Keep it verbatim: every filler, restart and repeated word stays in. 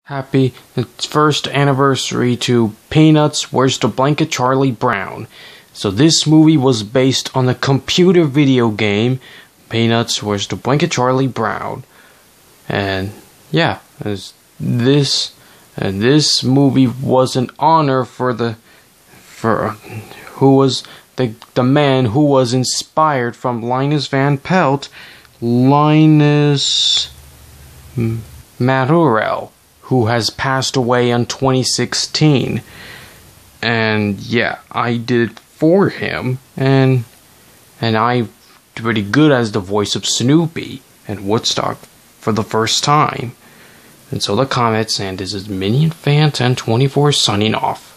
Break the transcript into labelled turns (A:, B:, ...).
A: Happy first anniversary to Peanuts, Where's the Blanket, Charlie Brown. So this movie was based on the computer video game Peanuts, Where's the Blanket, Charlie Brown. And yeah, this and this movie was an honor for the for who was the the man who was inspired from Linus Van Pelt, Linus Maurer, who has passed away in twenty sixteen. And yeah, I did it for him, and and I did pretty good as the voice of Snoopy and Woodstock for the first time. And so the comments, and this is Minion Fan ten twenty-four signing off.